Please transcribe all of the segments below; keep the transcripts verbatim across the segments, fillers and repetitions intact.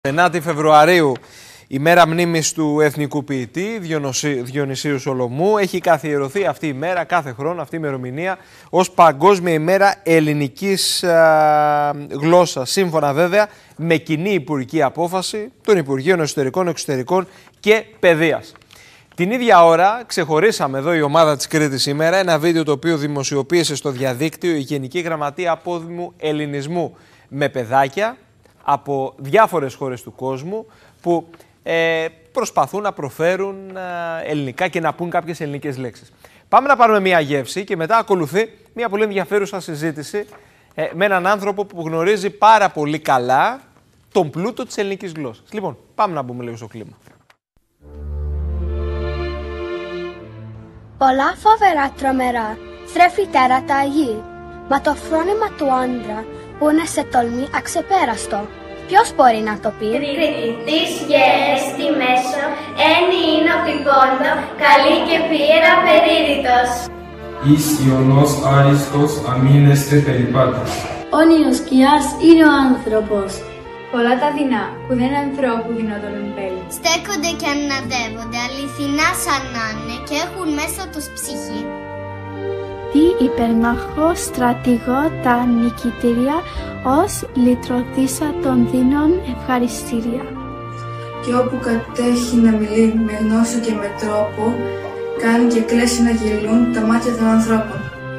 ενάτη Φεβρουαρίου, ημέρα μνήμης του εθνικού ποιητή Διονυσίου Σολομού. Έχει καθιερωθεί αυτή η μέρα κάθε χρόνο, αυτή η ημερομηνία, ως Παγκόσμια ημέρα ελληνικής α, γλώσσας. Σύμφωνα βέβαια με κοινή υπουργική απόφαση των Υπουργείων Εσωτερικών, Εξωτερικών και Παιδείας. Την ίδια ώρα ξεχωρίσαμε εδώ η ομάδα της Κρήτης σήμερα ένα βίντεο το οποίο δημοσιοποίησε στο διαδίκτυο η Γενική Γραμματεία Απόδημου Ελληνισμού με παιδάκια από διάφορες χώρες του κόσμου που ε, προσπαθούν να προφέρουν ε, ελληνικά και να πούν κάποιες ελληνικές λέξεις. Πάμε να πάρουμε μια γεύση και μετά ακολουθεί μια πολύ ενδιαφέρουσα συζήτηση ε, με έναν άνθρωπο που γνωρίζει πάρα πολύ καλά τον πλούτο της ελληνικής γλώσσας. Λοιπόν, πάμε να μπούμε λίγο στο κλίμα. Πολλά φοβερά τρομερά στρέφει τέρατα γη, μα το φρόνημα του άντρα που είναι σε τολμή αξεπέραστο. Ποιος μπορεί να το πει? Κρήτη της γέες στη μέσο, ένι είναι ο πηγόντο, καλή και πήρα περίδητος. Εις Ιωνός άριστος αμήνεστε περιπάτης. Όνειρος σκιάς είναι ο άνθρωπος. Πολλά τα δεινά που δεν είναι ανθρώπου δυνατόν εμπέλει. Στέκονται και αναδεύονται, αληθινά σαν να είναι και έχουν μέσα τους ψυχή. Τι υπερμαχό στρατηγό τα νικητήρια, ως λυτρωτήσα των δίνων ευχαριστήρια. Και όπου κατέχει να μιλεί με γνώση και με τρόπο, κάνει και κλαίσει να γελούν τα μάτια των ανθρώπων.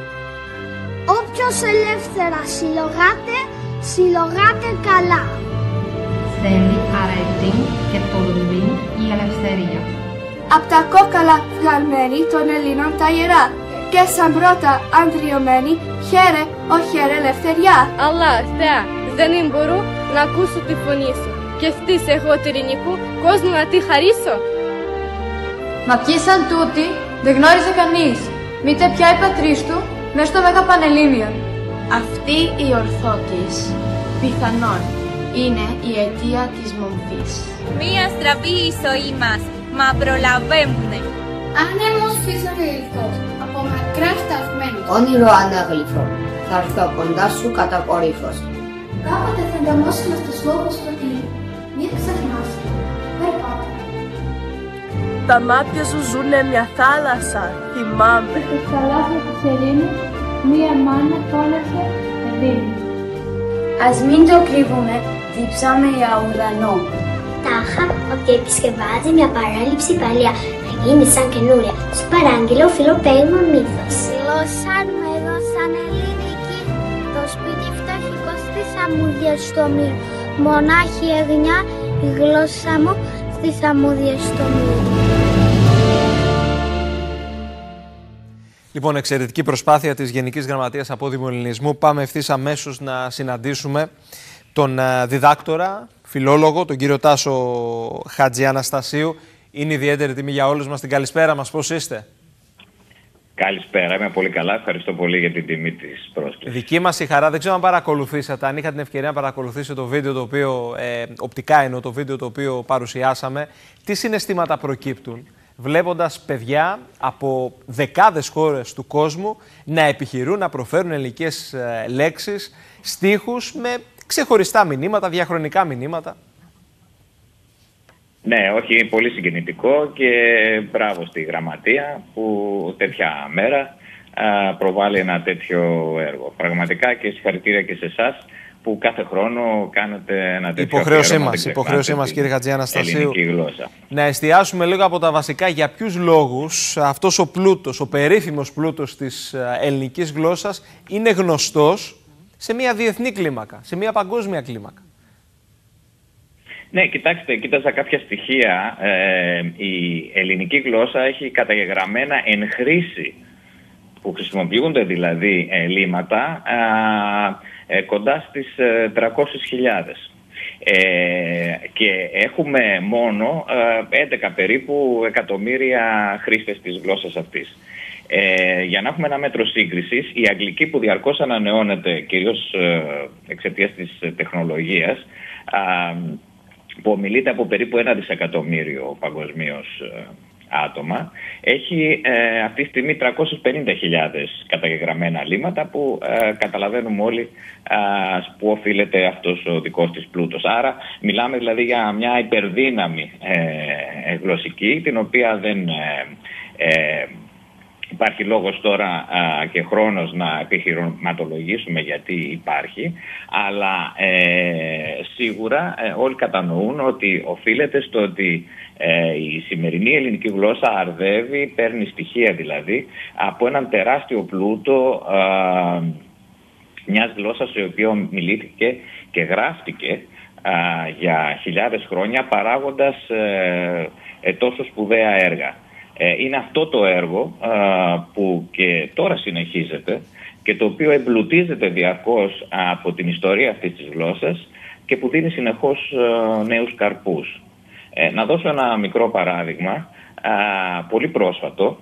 Όποιος ελεύθερα συλλογάται, συλλογάται καλά. Θέλει αρετή και τολμή η ελευθερία. Απ' τα κόκαλα φλαρμένη των Ελλήνων τα ιερά και σαν πρώτα ανδριωμένη χαίρε, ο χαίρε ελευθεριά. Αλλά, Θεά, δεν μπορώ να ακούσω τη φωνή σου και αυτής εγώ τυρινικού κόσμου να τη χαρίσω. Μα ποιοι σαν τούτη δεν γνώριζε κανείς, μήτε πια η πατρίς του μες στο Μέγα Πανελλήνιο. Αυτή η ορθότης πιθανόν είναι η αιτία της μομφής. Μία στραβή η ζωή μας, μα προλαβαίνουνε. Άνεμος φυσιολογικός, από μακρά σταθμένος. Όνειρο ανάγλυφο, θα έρθω κοντά σου κατακορύφως. Κάποτε θα ενταμώσουμε στους λόγους του ότι μην ξεχνάς, περπάτα. Τα μάτια σου ζουνε μια θάλασσα, θυμάμαι. Στο καλάθι της ερήμης, μία μάνα φώνασε ερήμη. Ας μην το κρύβουμε, διψάμε για ουρανό. Τάχα ότι επισκευάζει μια παράληψη παλιά, να γίνει σαν καινούρια, σου παράγγειλο φιλοπαίγμα μύθος. Γλώσσα με έδωσαν ελληνική, το σπίτι φτωχικό στη σαμούδια στο μύρο. Μονάχη εγνιά η γλώσσα μου στη σαμούδια στο μύρο. Λοιπόν, εξαιρετική προσπάθεια της Γενικής Γραμματείας Απόδημου Ελληνισμού. Πάμε ευθύς αμέσως να συναντήσουμε τον διδάκτορα, φιλόλογο, τον κύριο Τάσο Χατζιαναστασίου. Είναι ιδιαίτερη τιμή για όλους μας. Την καλησπέρα μας. Πώς είστε? Καλησπέρα, είμαι πολύ καλά. Ευχαριστώ πολύ για την τιμή της πρόσκλησης. Δική μας η χαρά. Δεν ξέρω αν παρακολουθήσατε, αν είχα την ευκαιρία να παρακολουθήσετε το βίντεο το οποίο, ε, οπτικά εννοώ, το βίντεο το οποίο παρουσιάσαμε. Τι συναισθήματα προκύπτουν βλέποντας παιδιά από δεκάδες χώρες του κόσμου να επιχειρούν να προφέρουν ελληνικές ε, λέξεις, στίχους με ξεχωριστά μηνύματα, διαχρονικά μηνύματα? Ναι, όχι, πολύ συγκινητικό και μπράβο στη Γραμματεία που τέτοια μέρα α, προβάλλει ένα τέτοιο έργο. Πραγματικά και συγχαρητήρια και σε εσάς που κάθε χρόνο κάνετε ένα τέτοιο υποχρέωσή μας, υποχρέωσή μας κύριε Χατζιαναστασίου. Να εστιάσουμε λίγο από τα βασικά για ποιους λόγους αυτός ο πλούτος, ο περίφημος πλούτος της ελληνικής γλώσσας είναι γνωστός σε μια διεθνή κλίμακα, σε μια παγκόσμια κλίμακα. Ναι, κοιτάξτε, κοίταζα κάποια στοιχεία. Ε, η ελληνική γλώσσα έχει καταγεγραμμένα εν χρήση, που χρησιμοποιούνται δηλαδή ελλείμματα, ε, ε, κοντά στις ε, τριακόσιες χιλιάδες. Ε, και έχουμε μόνο ε, έντεκα περίπου εκατομμύρια χρήστες της γλώσσας αυτής. Ε, για να έχουμε ένα μέτρο σύγκρισης, η αγγλική που διαρκώς ανανεώνεται, κυρίως ε, εξαιτίας της τεχνολογίας, ε, που ομιλείται από περίπου ένα δισεκατομμύριο παγκοσμίως άτομα, έχει ε, αυτή τη στιγμή τριακόσιες πενήντα χιλιάδες καταγεγραμμένα λίμματα που ε, καταλαβαίνουμε όλοι ε, που οφείλεται αυτός ο δικός της πλούτος. Άρα μιλάμε δηλαδή για μια υπερδύναμη ε, γλωσσική, την οποία δεν ε, ε, υπάρχει λόγος τώρα α, και χρόνος να επιχειρηματολογήσουμε γιατί υπάρχει, αλλά ε, σίγουρα ε, όλοι κατανοούν ότι οφείλεται στο ότι ε, η σημερινή ελληνική γλώσσα αρδεύει, παίρνει στοιχεία δηλαδή, από έναν τεράστιο πλούτο α, μιας γλώσσας η οποία μιλήθηκε και γράφτηκε α, για χιλιάδες χρόνια, παράγοντας ε, ε, τόσο σπουδαία έργα. Είναι αυτό το έργο α, που και τώρα συνεχίζεται και το οποίο εμπλουτίζεται διαρκώς από την ιστορία αυτής της γλώσσας και που δίνει συνεχώς α, νέους καρπούς. Ε, να δώσω ένα μικρό παράδειγμα, α, πολύ πρόσφατο.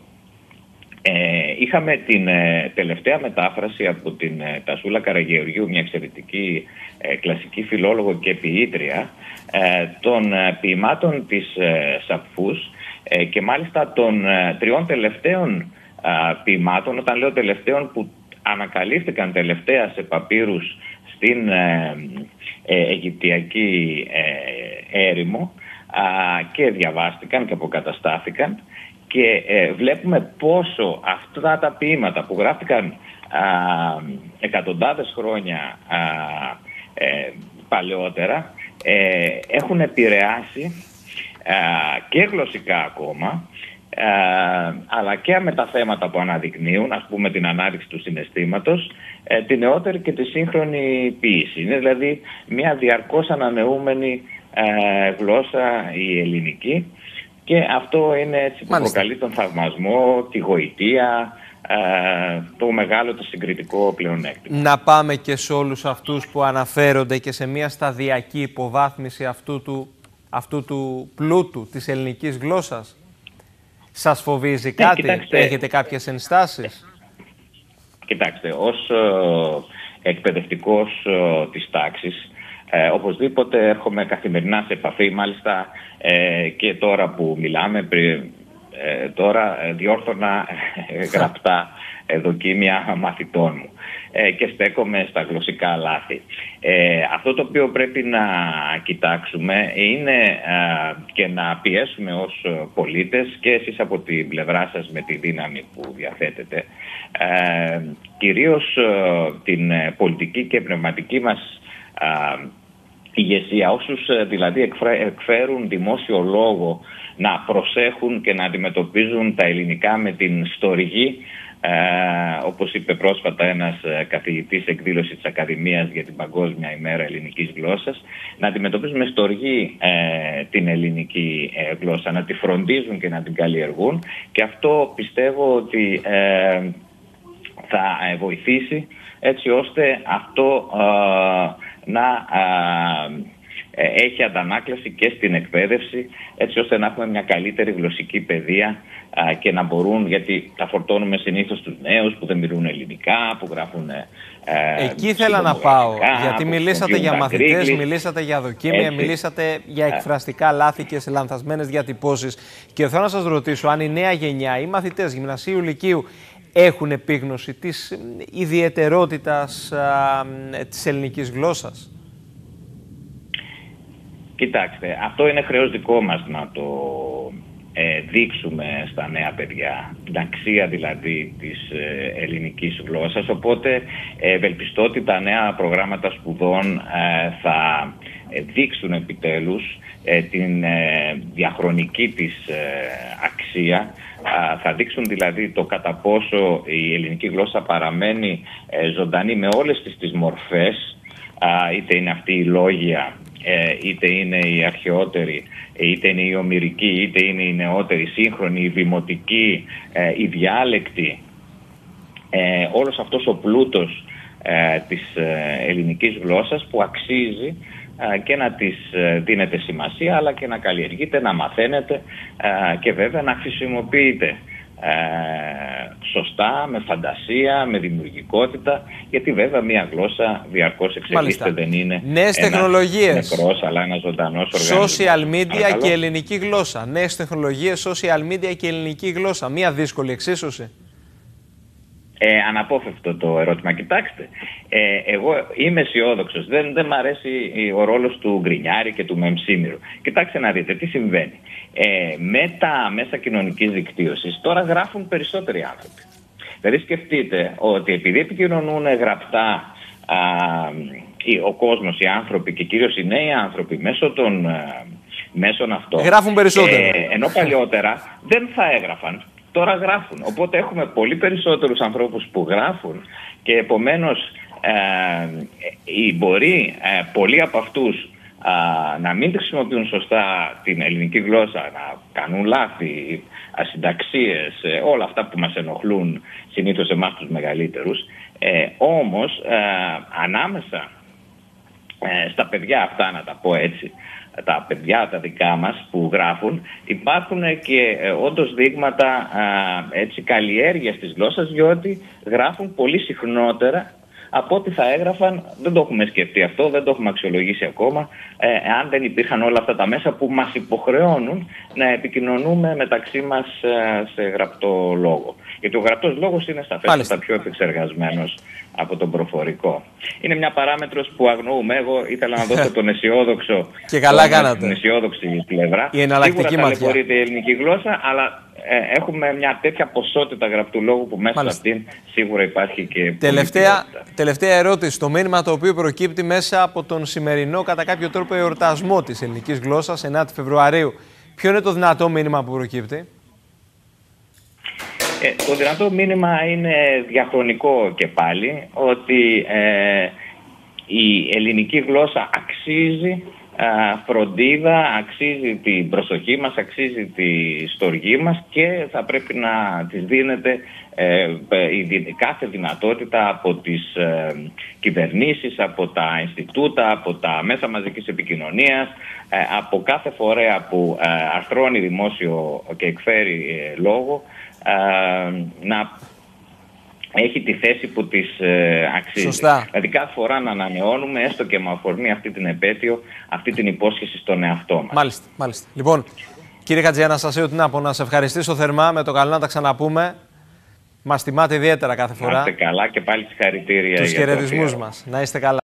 Ε, είχαμε την ε, τελευταία μετάφραση από την ε, Τασούλα Καραγεωργίου, μια εξαιρετική ε, κλασική φιλόλογο και ποιήτρια, ε, των ε, ποιημάτων της ε, Σαπφούς, Ε, και μάλιστα των ε, τριών τελευταίων ε, ποιημάτων, όταν λέω τελευταίων που ανακαλύφθηκαν τελευταία σε παπύρους στην ε, ε, Αιγυπτιακή ε, έρημο ε, και διαβάστηκαν και αποκαταστάθηκαν και ε, βλέπουμε πόσο αυτά τα ποίηματα που γράφτηκαν ε, εκατοντάδες χρόνια ε, ε, παλαιότερα ε, έχουν επηρεάσει Uh, και γλωσσικά ακόμα, uh, αλλά και με τα θέματα που αναδεικνύουν, ας πούμε την ανάδειξη του συναισθήματος, uh, τη νεότερη και τη σύγχρονη ποίηση. Είναι δηλαδή μια διαρκώς ανανεούμενη uh, γλώσσα η ελληνική και αυτό είναι έτσι που προκαλεί τον θαυμασμό, τη γοητεία, uh, το μεγάλο το συγκριτικό πλεονέκτημα. Να πάμε και σε όλους αυτούς που αναφέρονται και σε μια σταδιακή υποβάθμιση αυτού του αυτού του πλούτου της ελληνικής γλώσσας. Σας φοβίζει κάτι, ναι, κοιτάξτε, έχετε κάποιες ενστάσεις? Κοιτάξτε, ως ε, εκπαιδευτικός ε, της τάξης, ε, οπωσδήποτε έρχομαι καθημερινά σε επαφή, μάλιστα ε, και τώρα που μιλάμε, πριν, ε, τώρα ε, διόρθωνα ε, γραπτά ε, δοκίμια μαθητών μου ε, και στέκομαι στα γλωσσικά λάθη. Ε, αυτό το οποίο πρέπει να κοιτάξουμε είναι ε, και να πιέσουμε ως πολίτες και εσείς από την πλευρά σας με τη δύναμη που διαθέτετε ε, κυρίως ε, την πολιτική και πνευματική μας ε, ηγεσία, όσους ε, δηλαδή εκφέρουν δημόσιο λόγο να προσέχουν και να αντιμετωπίζουν τα ελληνικά με την στοργή, Ε, όπως είπε πρόσφατα ένας ε, καθηγητής εκδήλωση της Ακαδημίας για την Παγκόσμια ημέρα ελληνικής γλώσσας, να αντιμετωπίζουν με στοργή ε, την ελληνική ε, γλώσσα, να τη φροντίζουν και να την καλλιεργούν, και αυτό πιστεύω ότι ε, θα ε, βοηθήσει έτσι ώστε αυτό ε, να ε, έχει αντανάκλαση και στην εκπαίδευση, έτσι ώστε να έχουμε μια καλύτερη γλωσσική παιδεία α, και να μπορούν, γιατί τα φορτώνουμε συνήθως τους νέους που δεν μιλούν ελληνικά, που γράφουν ε, εκεί ήθελα να πάω, γιατί μιλήσατε για μαθητές, γκρίγλις, μιλήσατε για δοκίμια, έτσι, μιλήσατε για εκφραστικά λάθη και σε λανθασμένες διατυπώσεις, και θέλω να σας ρωτήσω αν η νέα γενιά, οι μαθητές γυμνασίου, λυκείου, έχουν επίγνωση της ιδιαιτερότητας α, της ελληνικής γλώσσας. Κοιτάξτε, αυτό είναι χρέος δικό μας να το ε, δείξουμε στα νέα παιδιά, την αξία δηλαδή της ε, ελληνικής γλώσσας, οπότε ε, ευελπιστώ ότι τα νέα προγράμματα σπουδών ε, θα ε, δείξουν επιτέλους ε, την ε, διαχρονική της ε, αξία, ε, θα δείξουν δηλαδή το κατά πόσο η ελληνική γλώσσα παραμένει ε, ζωντανή με όλες τις, τις μορφές, ε, είτε είναι αυτή η λόγια, είτε είναι η αρχαιότερη, είτε είναι η ομηρική, είτε είναι η νεότερη, σύγχρονη, η δημοτική, η διάλεκτη. Ε, όλος αυτός ο πλούτος ε, της ελληνικής γλώσσας που αξίζει ε, και να της δίνεται σημασία, αλλά και να καλλιεργείται, να μαθαίνεται ε, και βέβαια να χρησιμοποιείται ε, σωστά, με φαντασία, με δημιουργικότητα, γιατί βέβαια μία γλώσσα διαρκώς εξελίσσεται, δεν είναι νέες τεχνολογίες, νεκρός, αλλά ένας ζωντανός οργανισμός. Social media Παρακαλώ. και ελληνική γλώσσα. Νέες τεχνολογίες, social media και ελληνική γλώσσα. Μία δύσκολη εξίσωση. Ε, αναπόφευκτο το ερώτημα. Κοιτάξτε, ε, εγώ είμαι αισιόδοξος. Δεν, δεν μ' αρέσει ο ρόλος του γκρινιάρη και του μεμσίμηρου. Κοιτάξτε να δείτε τι συμβαίνει. Ε, με τα μέσα κοινωνικής δικτύωσης τώρα γράφουν περισσότεροι άνθρωποι. Δηλαδή σκεφτείτε ότι επειδή επικοινωνούν γραπτά α, ο κόσμος, οι άνθρωποι και κυρίως οι νέοι άνθρωποι μέσω των α, μέσων αυτών, γράφουν περισσότερο. Ε, ενώ παλιότερα δεν θα έγραφαν. Τώρα γράφουν. Οπότε έχουμε πολύ περισσότερους ανθρώπους που γράφουν και επομένως ε, ε, μπορεί ε, πολλοί από αυτούς ε, να μην χρησιμοποιούν σωστά την ελληνική γλώσσα, να κάνουν λάθη, ασυνταξίες, ε, όλα αυτά που μας ενοχλούν συνήθως εμάς τους μεγαλύτερους. Ε, όμως ε, ανάμεσα ε, στα παιδιά αυτά, να τα πω έτσι, τα παιδιά τα δικά μας που γράφουν, υπάρχουν και ε, όντως δείγματα ε, έτσι, καλλιέργειας της γλώσσας, διότι γράφουν πολύ συχνότερα από ό,τι θα έγραφαν. Δεν το έχουμε σκεφτεί αυτό, δεν το έχουμε αξιολογήσει ακόμα, ε, αν δεν υπήρχαν όλα αυτά τα μέσα που μας υποχρεώνουν να επικοινωνούμε μεταξύ μας ε, σε γραπτό λόγο. Γιατί ο γραπτός λόγος είναι σαφέστατα πιο επεξεργασμένος από τον προφορικό. Είναι μια παράμετρος που αγνοούμε. Εγώ ήθελα να δώσω τον αισιόδοξο και καλά κάνατε. Την αισιόδοξη πλευρά. Η εναλλακτική Σίγουρα ματιά. ταλαιπωρείται η ελληνική γλώσσα, αλλά ε, έχουμε μια τέτοια ποσότητα γραπτού λόγου που μέσα Μάλιστα. από αυτήν σίγουρα υπάρχει και Τελευταία, τελευταία ερώτηση. Το μήνυμα το οποίο προκύπτει μέσα από τον σημερινό κατά κάποιο τρόπο εορτασμό της ελληνικής γλώσσας, ενάτη Φεβρουαρίου. Ποιο είναι το δυνατό μήνυμα που προκύπτει? Ε, το δυνατό μήνυμα είναι διαχρονικό και πάλι, ότι ε, η ελληνική γλώσσα αξίζει ε, φροντίδα, αξίζει την προσοχή μας, αξίζει τη στοργή μας και θα πρέπει να της δίνεται ε, η κάθε δυνατότητα από τις ε, κυβερνήσεις, από τα Ινστιτούτα, από τα μέσα μαζικής επικοινωνίας, ε, από κάθε φορέα που ε, αρθρώνει δημόσιο και εκφέρει ε, λόγο, ε, να έχει τη θέση που της ε, αξίζει. Σωστά. Δηλαδή κάθε φορά να ανανεώνουμε, έστω και με αφορμή αυτή την επέτειο, αυτή την υπόσχεση στον εαυτό μας. Μάλιστα, μάλιστα. Λοιπόν, κύριε Χατζιαναστασίου, τι να πω, να σε ευχαριστήσω θερμά, με το καλό να τα ξαναπούμε. Μας τιμάτε ιδιαίτερα κάθε φορά. Να είστε καλά και πάλι συγχαρητήρια. Τους για το χαιρετισμούς αφιέρωμα. μας. Να είστε καλά.